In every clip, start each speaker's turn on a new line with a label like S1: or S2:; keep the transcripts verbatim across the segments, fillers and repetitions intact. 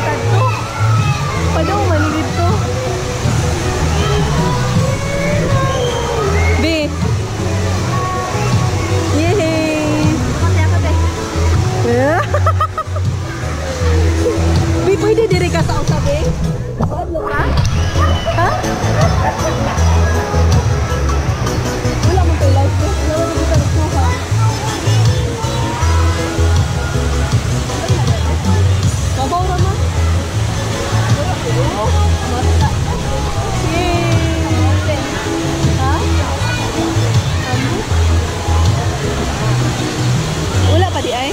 S1: baliktad to. Padaw manigid to. B. Yehey! B, pwede diri ka sa usabi? Paadlo ka? Ha? Wala mo tayo live ko. Wala mo kita nagsuha. Babaw naman. Yay! Ha? Wala pa di ay?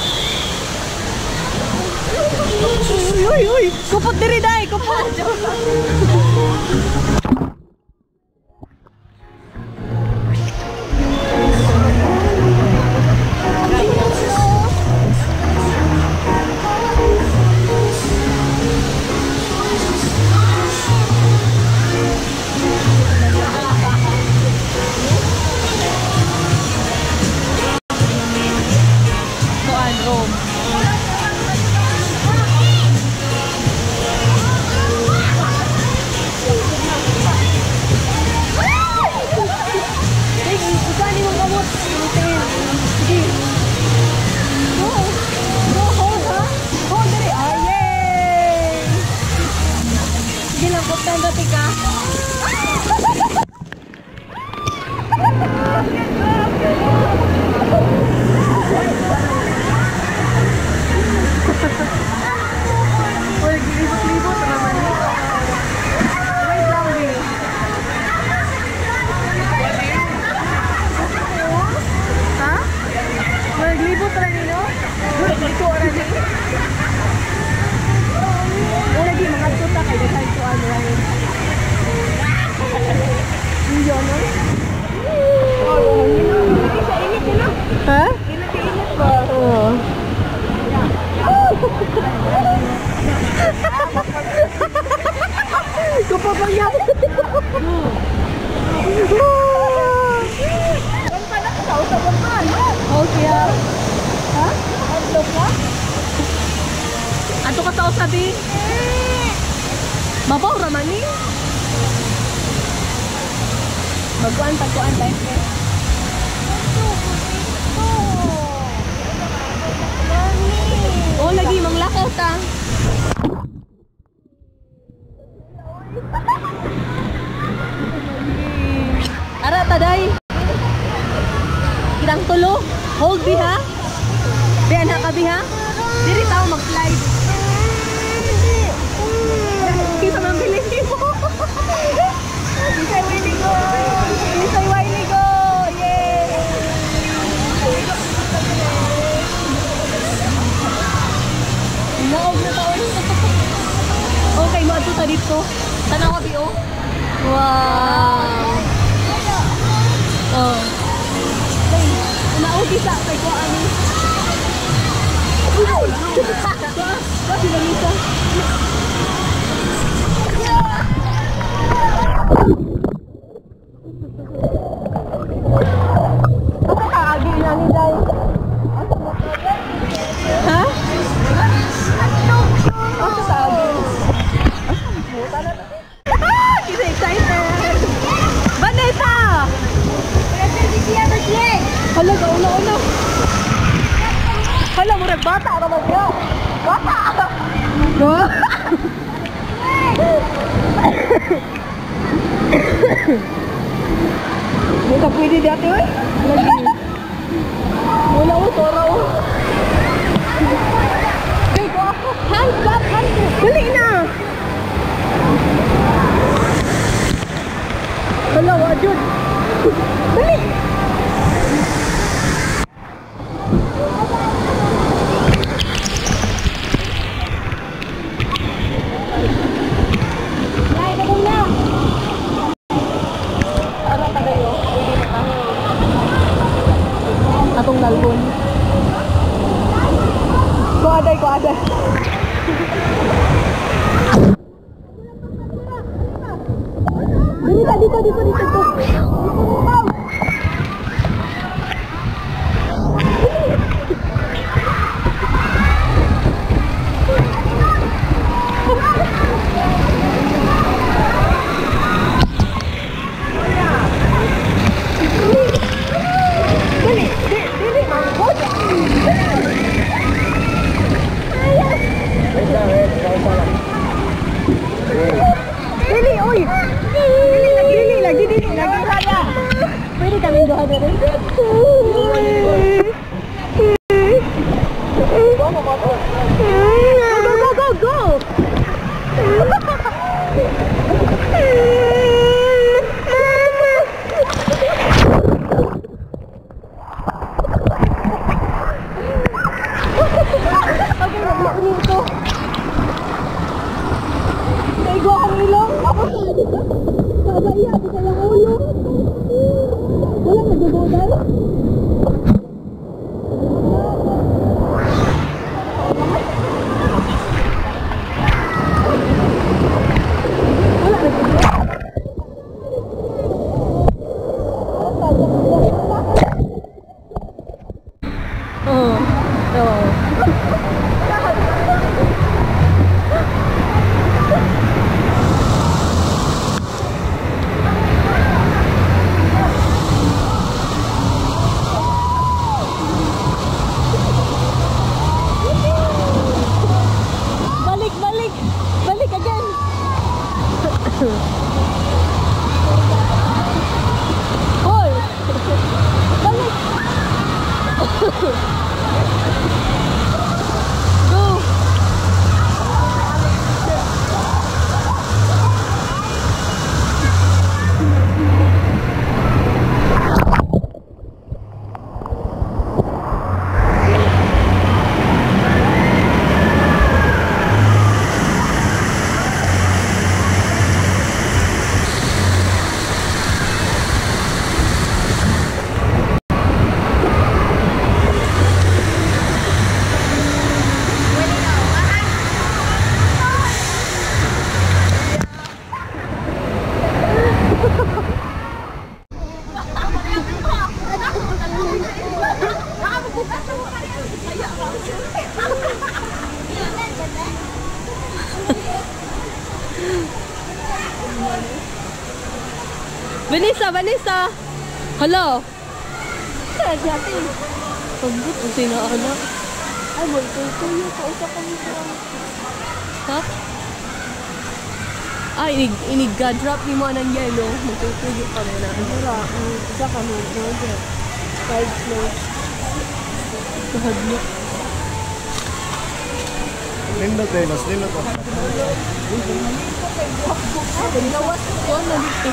S1: Uy, uy, uy! Kupot diri day! Kupot! Ato ka tao sabi? Mabaw raman ni? Magkuan pagkuan tayo. Oh, lagi manglakaw ta. Ara taday. Kirang tulo. Hold biha. Diyan ha kabiha. Diri tao mag-slide. Kita mambili mo. Isay winigo. Isay winigo. Yay! Naog na taon. Okay, maadto ta dito. Tanaw ka biyo. Wow. Oh. Hey, naog isa kay ko ani. What is Anita? Apa kaagi na ni Day? Ha? Apa kaagi? She's excited. Vanessa! Hala, kauna-una. Hala, murag bata ka ba siya? Bata! Go! Hindi ka pwede dati eh? Lagi. Wala ko, tora ko. Hey, go ako. Hands up, hands up. Dali na! Hala, wajud. Dali! Atong dalgon. Ko aday, ko aday. Dito, dito, dito, dito. go, go, go! Okay, magmakunin ko. Naigo akong ilong. Sabaya, di ka lang ulo. Wala, nagdududan. Vanessa, Vanessa! Hello!
S2: Saan natin?
S1: Pagbuto, sino anak?
S2: Ay, boy, kayo kayo. Kausap kami sa...
S1: Ha? Ay, inig, inig-drop ni mo ng yellow. Magtutuyo kami na.
S2: Mura, isa ka mo. Five floors.
S1: Kahadlo.
S3: Nindot eh, mas nindot ako.
S1: Ginawas ko na dito.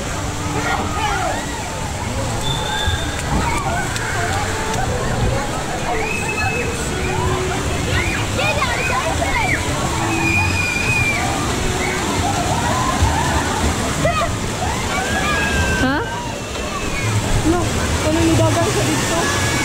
S1: Ha?
S2: No, ano nidagan sa dito?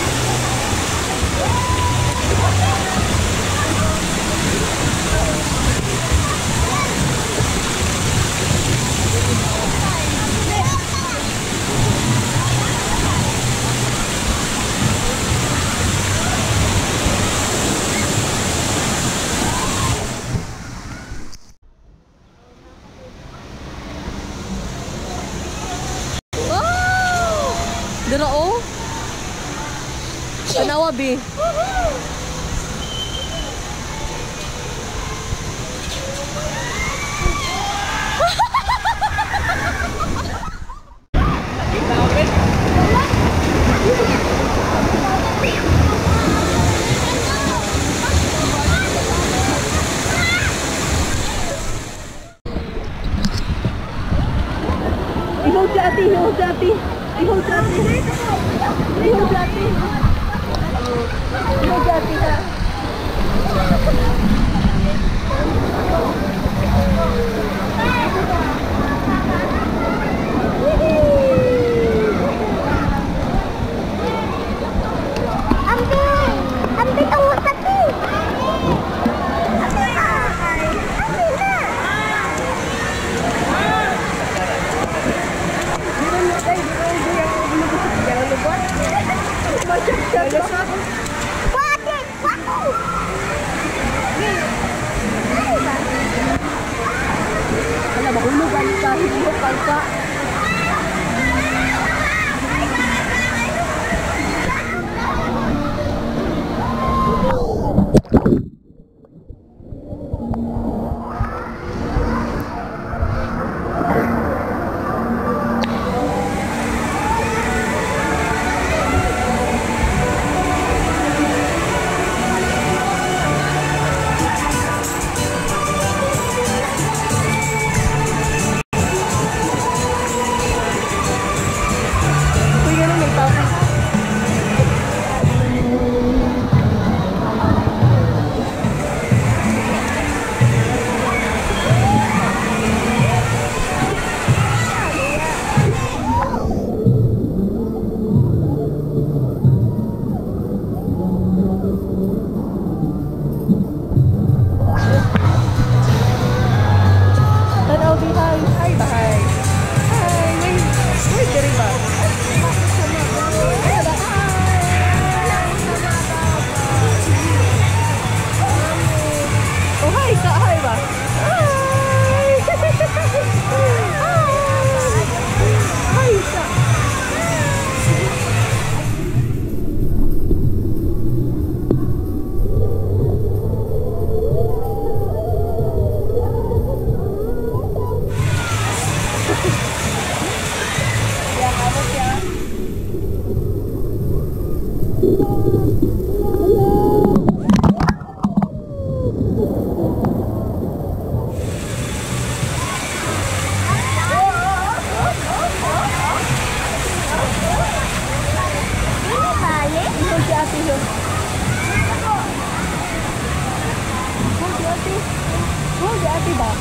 S1: Dara o? Tanawa bi.
S2: Ihaw si ate, ihaw si ate. Ihaw si ate. Ihaw si ate. Ihaw si ate na.
S4: Ambil! Ambil tunggu satu! Ambil lah! Ambil lah!
S2: Jangan lupa. Macam siapa?
S4: Wah, adik! Wah!
S2: Oh, di ate ba?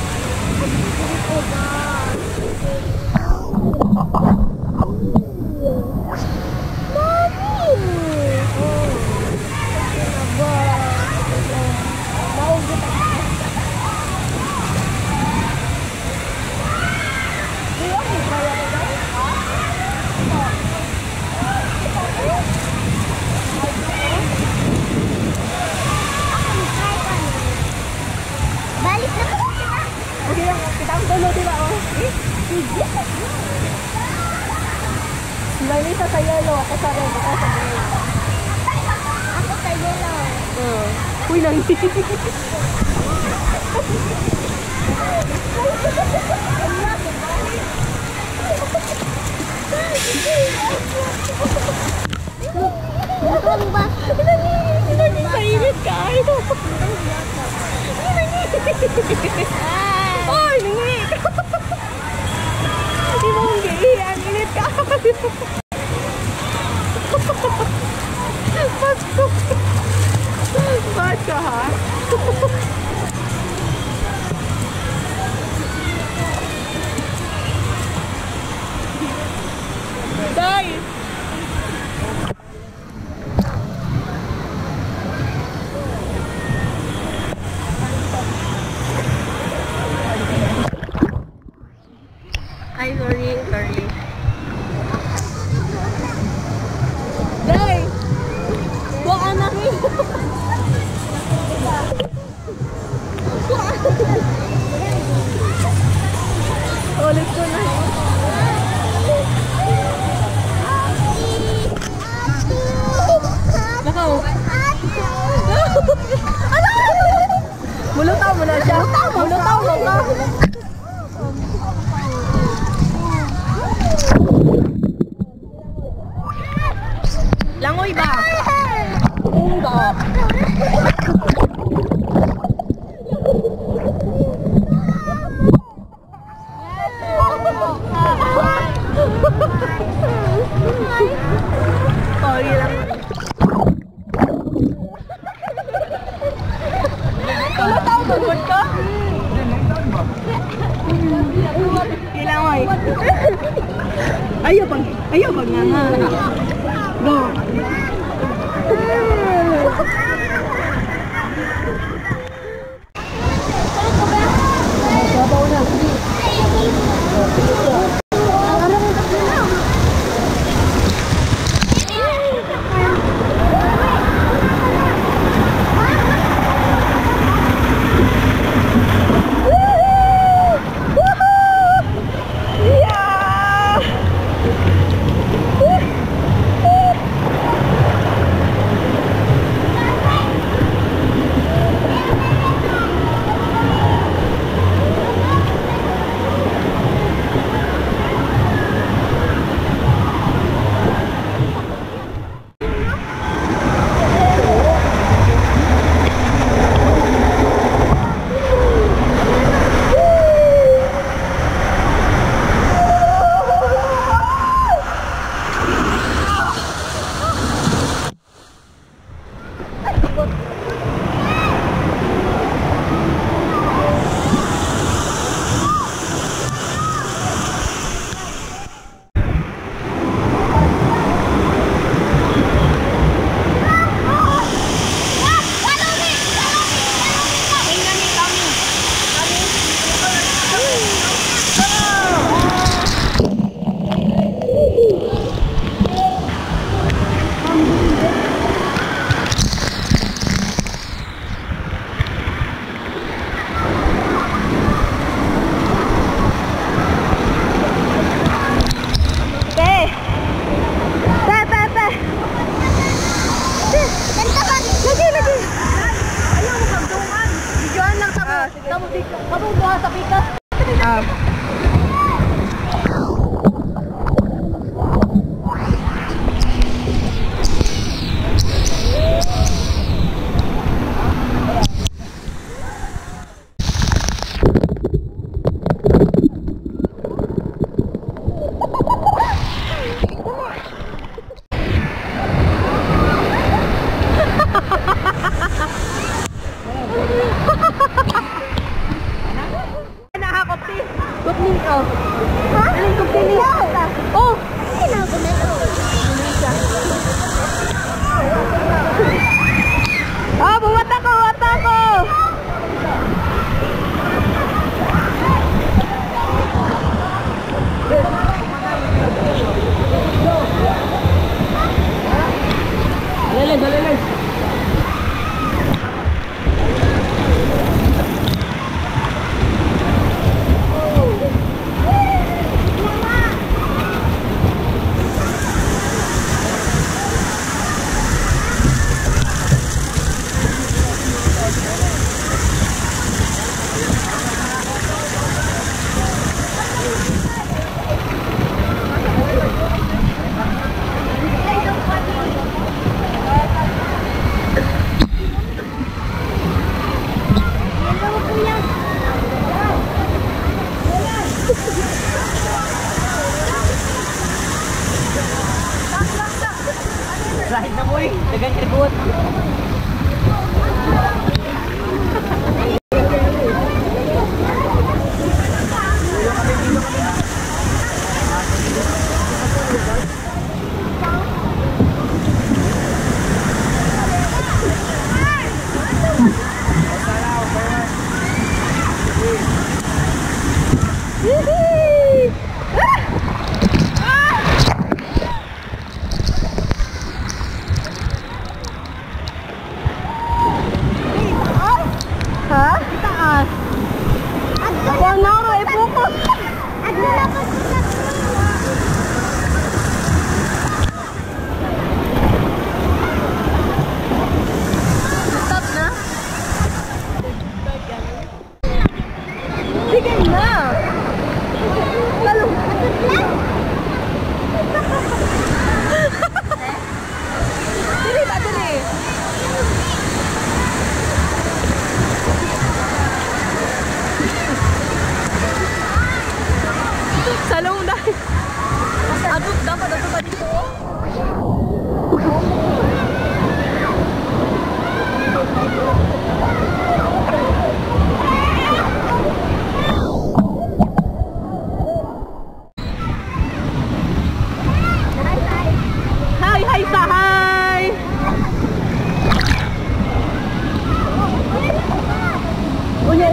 S4: Balik na po kita.
S2: Okay lang, kita ang tulo, di ba? Oh. Eh, sige. Lali sa sa yellow, ako sa red, ako sa green.
S4: Ako sa yellow.
S2: Uh. Uy, nang
S4: Ang ba?
S2: Kainit ka, ito. Ay, nangi. Hindi mo kong gili, ang init ka. Ba't ka? Ba't ka, ha? Guys! Ay, sorry, sorry. Day! Huwag ka nang ulit ko na. Nakaw. Ano? Mulutaw mo na siya. Mulutaw mo na. Langoy ba? Unda. Sorry lang. Ano tao tugod ka? Langoy. Ayaw bang, ayaw bang nga nga. Go. Kamu buha sa pikas. Ah.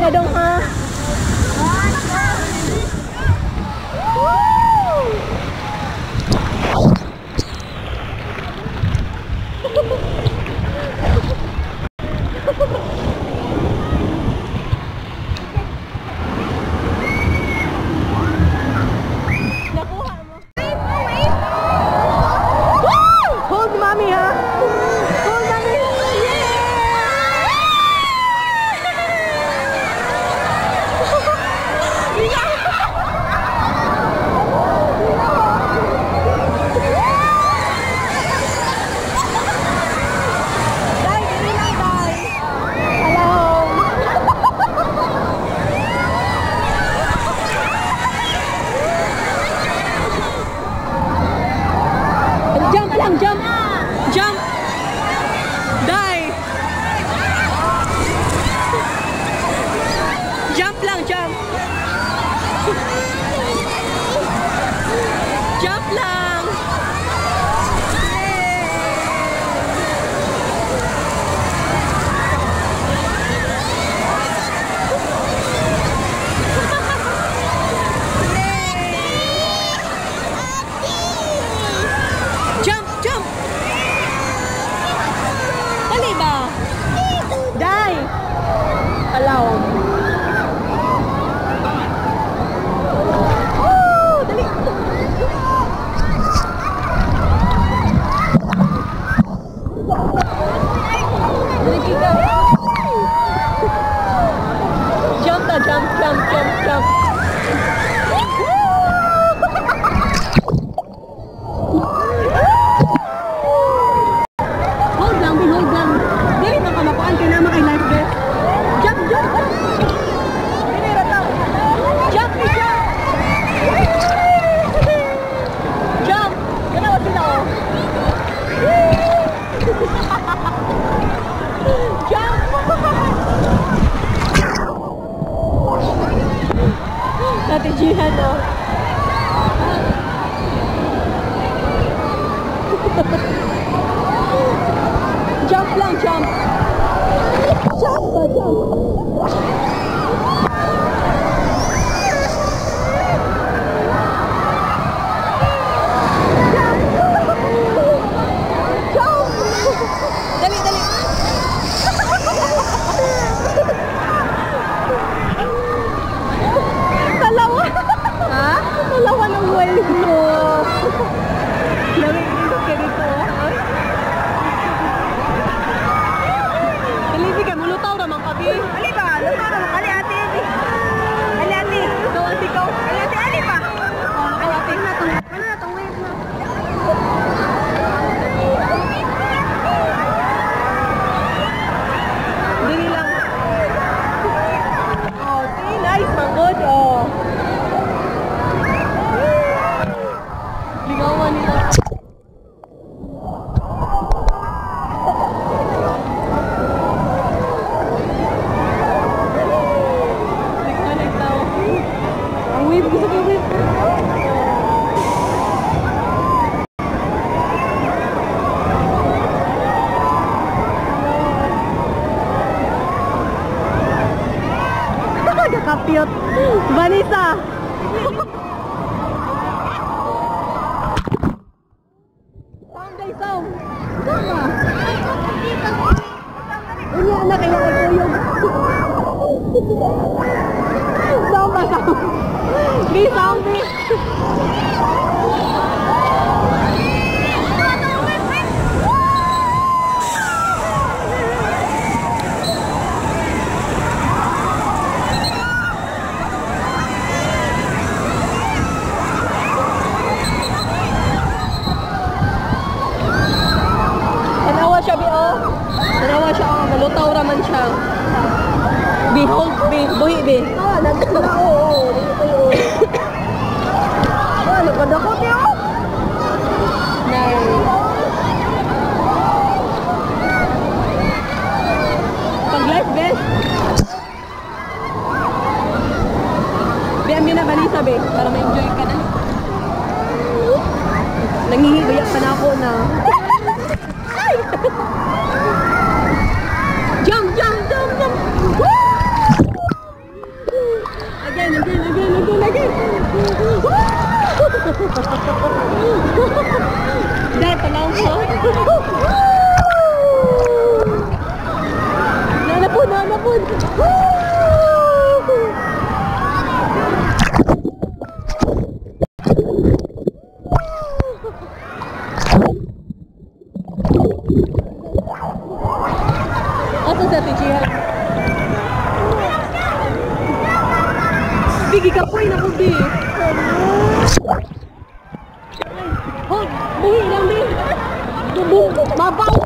S1: na dong ha. Nakuha mo. Hold mommy ha. Hold mommy. Jump lang, jump. Jump. Die. Jump lang, jump. Jump lang. Jump, jump. Dali ba? Die. Allow. Oh, dali. Dali kita. Jump na, jump, jump, jump, jump. Hold lang, be hold lang. Dili na kamakuan kay nama kay life vest. Jump, jump. Dili ra ta. Jump, be jump. Jump. Kana wa sila oh. Jump. Dati Jihan oh. Jump lang, jump. Jump ba, jump. Jump. Dali, dali. Dalawa. Ha? Dalawa ng wave mo. Dali, dito ka dito. Dali, ka mulutaw naman kabi.
S2: Ali ba? Lutaw naman. Ali ate. Ali ate.
S1: Ito, ate ko.
S2: Ali ate, ali ba?
S1: Ali, ate.
S2: Ano na itong, ano na itong wave na?
S1: Dili lang. Oh, see, nice, manggod. Oh. Lingawan nila. Nagkalag tao. Ang wave, gusto ko wave. Kakapiyot. Vanessa. Sound day sound. Sama. Unya na kaya kay Kuyog. Sound ba sound? Be sound be. Tanawa siya, Bi, oh. Tanawa siya, oh. Malutaw raman siya. Behold, Bi. Buhi, Bi.
S2: Ah, nagkita na, oo, oo. Dito yun. Ah, nagkadakot yun.
S1: Nice. Pag life vest. Bi, ang Vanessa, Bi. Para ma-enjoy ka na. Nangihigaya pa na ako na. Jump, jump, jump, jump. Woo! bigi ka po, na kubi. Hold, buhi lang din. Mabaw.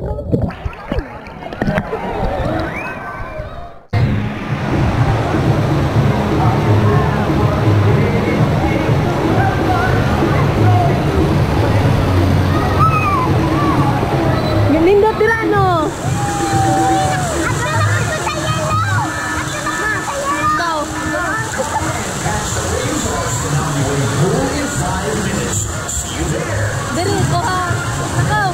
S1: Nindot nila, no? Ikaw. Dali, ko ha. Ikaw.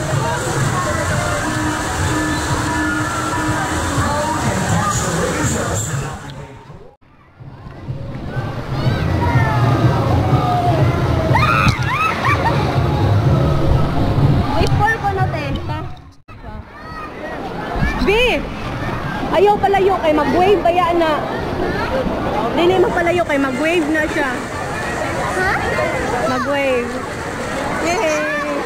S2: Wait for ko na, te.
S1: B! Ayaw palayo kay mag-wave kaya na. Dili magpalayo kay mag-wave na siya.
S4: Ha?
S1: Mag-wave. Yay!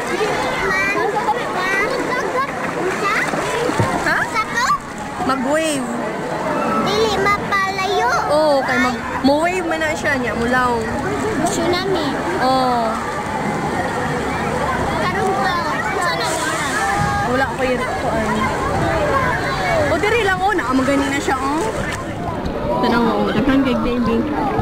S1: Ha? Mag-wave.
S4: Dili mapalayo.
S1: Oo, kay mag mo-wave man na siya niya, mulaw.
S4: Tsunami.
S1: Oo.
S4: Karon pa. Sana wala.
S1: Wala ko yun kuan. O diri lang oh, nakamagani na siya oh. Tanaw mo, daghan kay baby.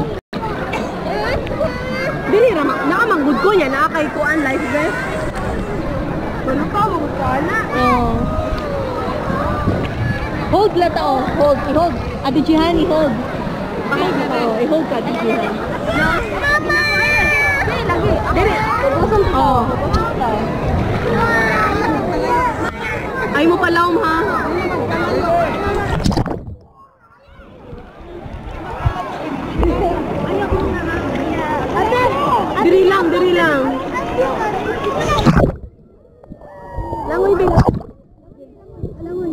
S1: Dili ra nakamanggod ko niya na kay kuan life vest. Kuno ka mo kuan na. Oh. Hold la ta oh, hold, hold. Adi Jihani hold. Hold na oh, i-hold ka Adi Jihani.
S4: Mama.
S1: Dili lagi. Dili. Oh. Ay mo palawm ha. Diri lang, diri lang. Langoy bing. Langoy.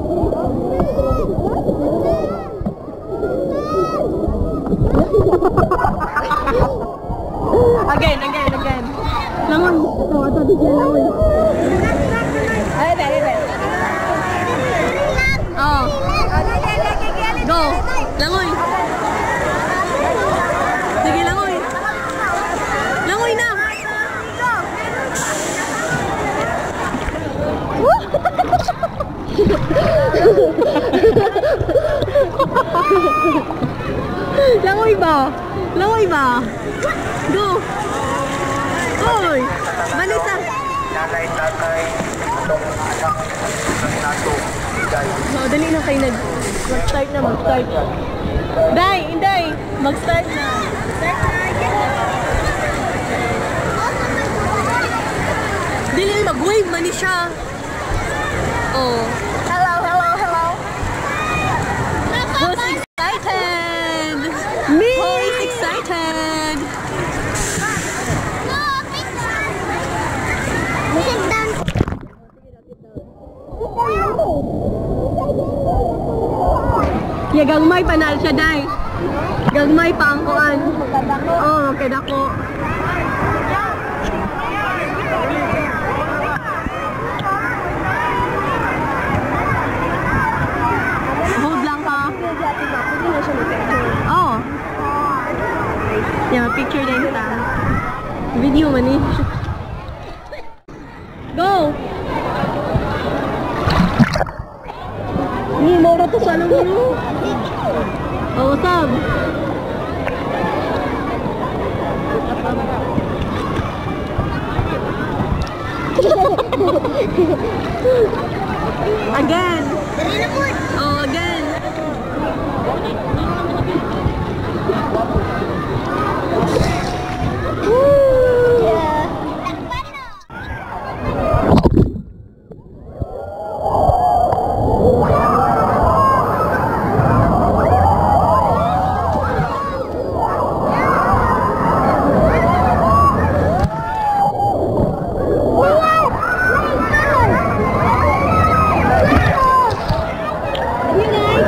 S1: Again, again, again. Langoy. Ito, ito, di siya langoy. Ay, dali, dali. Oh. Go. Langoy. Sige, langoy. Langoy na. Langoy ba? Langoy ba? Go. Oy. Vanessa.
S5: Nanay, tatay, itong anak ng nato, bigay.
S1: Oh, dali na kayo nag mag-start na, mag-start. Day, Inday, mag-start na. Dili mag-wave man ni siya. Oh.
S4: Hello, hello, hello.
S1: Who's excited? Me! Who is excited?
S4: Sit down.
S1: Ya gagmay pa na siya, Day. Gagmay pa ang kuan. Oh, kay dako. Hold lang ka. Oh. Yeah, picture din ta. Video man eh. Go! Ni mo ra to sa ano mo. Oh, sab. Again.
S4: Dali na po.
S1: Oh, again.
S4: You guys?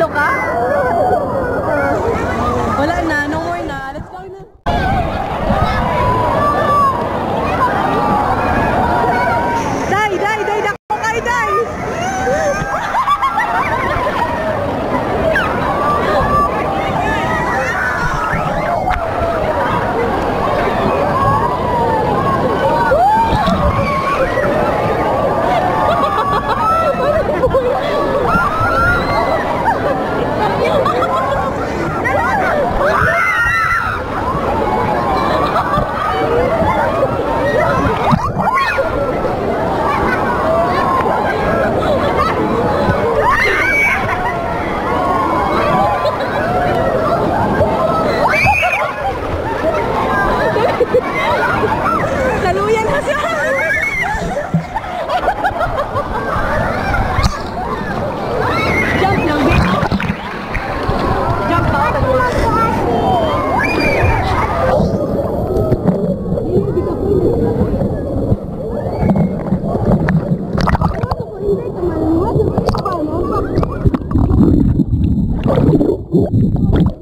S1: Nahilo ka? Wala na, no more na. Let's go na. Day, day, day, dako kay day. Saluyan na siya. Jump lang, babe. Jump pa. Hindi ka